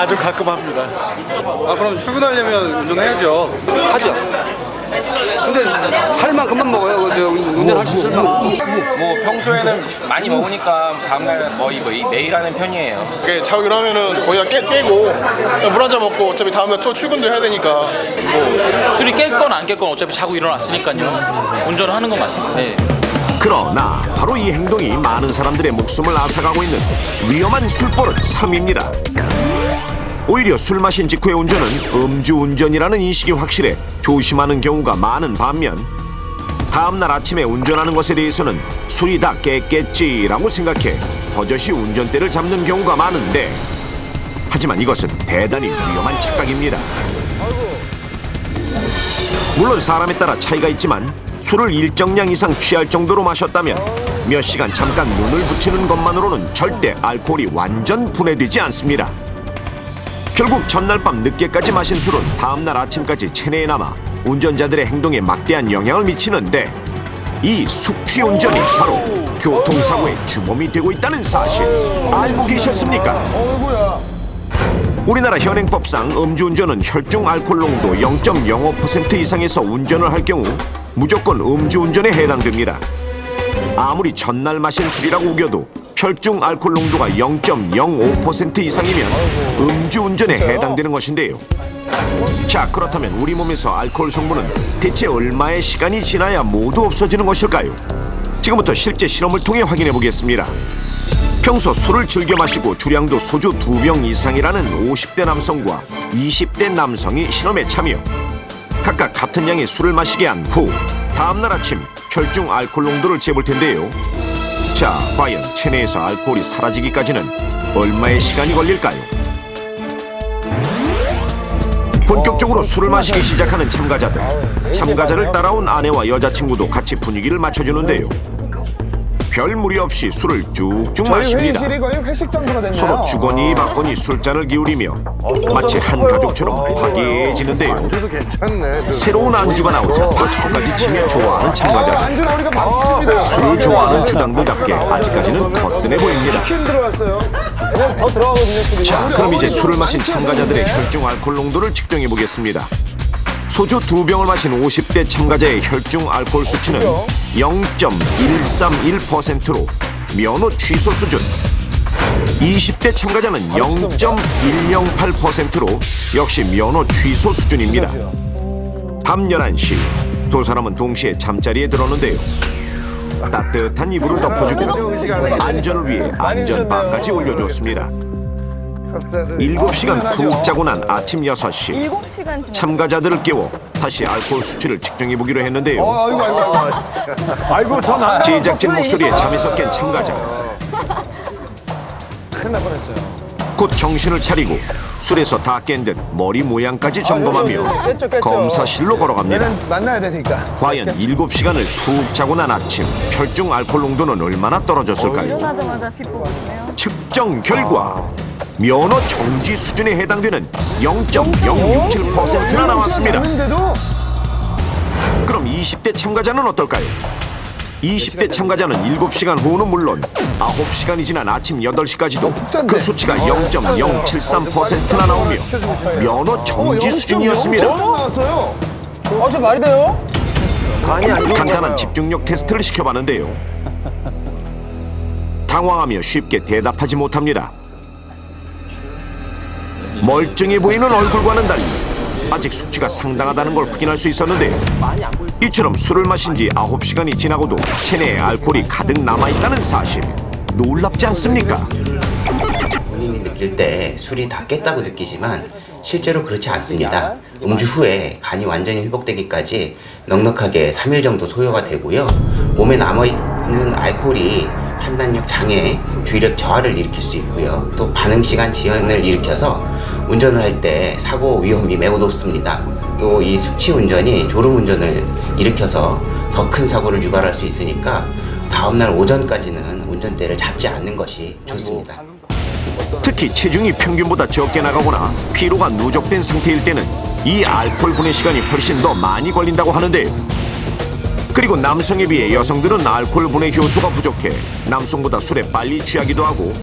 아주 가끔 합니다. 아, 그럼 출근하려면 운전해야죠. 하죠. 근데 할 만큼만 먹어요. 운전할 수 있을 만큼. 뭐 평소에는 많이 먹으니까 다음날 내일 하는 편이에요. 자기로 하면은 거의 다 깨고 물 한 잔 먹고 어차피 다음날 또 출근도 해야 되니까. 뭐 술이 깰건 안 깰건 어차피 자고 일어났으니까요. 운전을 하는 건 맞습니다. 네. 그러나 바로 이 행동이 많은 사람들의 목숨을 앗아가고 있는 위험한 술버릇 3입니다. 오히려 술 마신 직후의 운전은 음주운전이라는 인식이 확실해 조심하는 경우가 많은 반면 다음날 아침에 운전하는 것에 대해서는 술이 다 깼겠지라고 생각해 버젓이 운전대를 잡는 경우가 많은데 하지만 이것은 대단히 위험한 착각입니다. 물론 사람에 따라 차이가 있지만 술을 일정량 이상 취할 정도로 마셨다면 몇 시간 잠깐 눈을 붙이는 것만으로는 절대 알코올이 완전 분해되지 않습니다. 결국 전날 밤 늦게까지 마신 술은 다음날 아침까지 체내에 남아 운전자들의 행동에 막대한 영향을 미치는데 이 숙취운전이 바로 교통사고의 주범이 되고 있다는 사실 알고 계셨습니까? 우리나라 현행법상 음주운전은 혈중 알코올 농도 0.05% 이상에서 운전을 할 경우 무조건 음주운전에 해당됩니다. 아무리 전날 마신 술이라고 우겨도 혈중 알코올 농도가 0.05% 이상이면 음주운전에 해당되는 것인데요. 자, 그렇다면 우리 몸에서 알코올 성분은 대체 얼마의 시간이 지나야 모두 없어지는 것일까요? 지금부터 실제 실험을 통해 확인해 보겠습니다. 평소 술을 즐겨 마시고 주량도 소주 2병 이상이라는 50대 남성과 20대 남성이 실험에 참여. 각각 같은 양의 술을 마시게 한 후 다음날 아침 혈중 알코올 농도를 재볼 텐데요. 자, 과연 체내에서 알코올이 사라지기까지는 얼마의 시간이 걸릴까요? 본격적으로 술을 마시기 시작하는 참가자를 따라온 아내와 여자친구도 같이 분위기를 맞춰주는데요. 별 무리 없이 술을 쭉쭉 마십니다. 서로 주거니 받거니 술잔을 기울이며 마치 한 가족처럼 화기애애해지는데요. 새로운 안주가 나오자 박수까지 치며 좋아하는 참가자들. 술을 좋아하는 주당들답게 아직까지는 거뜬해 보입니다. 자, 그럼 이제 술을 마신 참가자들의 혈중 알코올 농도를 측정해 보겠습니다. 소주 2병을 마신 50대 참가자의 혈중 알코올 수치는 0.131%로 면허 취소 수준. 20대 참가자는 0.108%로 역시 면허 취소 수준입니다. 밤 11시 두 사람은 동시에 잠자리에 들었는데요. 따뜻한 이불을 덮어주고 안전을 위해 안전바까지 올려주었습니다. 7시간 푹 자고 난 아침 6시 참가자들을 깨워 다시 알코올 수치를 측정해보기로 했는데요. 아이고, 전 제작진 목소리에 잠에서 깬 참가자. 큰일 날 뻔했어요. 곧 정신을 차리고 술에서 다 깬 듯 머리 모양까지 점검하며 검사실로 걸어갑니다. 만나야 되니까. 과연 7시간을 푹 자고 난 아침 혈중 알코올 농도는 얼마나 떨어졌을까요? 측정 결과 면허 정지 수준에 해당되는 0.067%나 나왔습니다. 그럼 20대 참가자는 어떨까요? 20대 참가자는 7시간 후는 물론 9시간이 지난 아침 8시까지도 그 수치가 0.073%나 나오며 면허 정지 수준이었습니다. 저 말이 돼요? 간단한 집중력 테스트를 시켜봤는데요. 당황하며 쉽게 대답하지 못합니다. 멀쩡해 보이는 얼굴과는 달리 아직 수치가 상당하다는 걸 확인할 수 있었는데요. 이처럼 술을 마신 지 9시간이 지나고도 체내에 알코올이 가득 남아있다는 사실 놀랍지 않습니까? 본인이 느낄 때 술이 다 깼다고 느끼지만 실제로 그렇지 않습니다. 음주 후에 간이 완전히 회복되기까지 넉넉하게 3일 정도 소요가 되고요. 몸에 남아있는 알코올이 판단력 장애, 주의력 저하를 일으킬 수 있고요. 또 반응시간 지연을 일으켜서 운전을 할 때 사고 위험이 매우 높습니다. 또 이 숙취운전이 졸음운전을 일으켜서 더 큰 사고를 유발할 수 있으니까 다음날 오전까지는 운전대를 잡지 않는 것이 좋습니다. 특히 체중이 평균보다 적게 나가거나 피로가 누적된 상태일 때는 이 알코올 분해 시간이 훨씬 더 많이 걸린다고 하는데요. 그리고 남성에 비해 여성들은 알코올 분해 효소가 부족해 남성보다 술에 빨리 취하기도 하고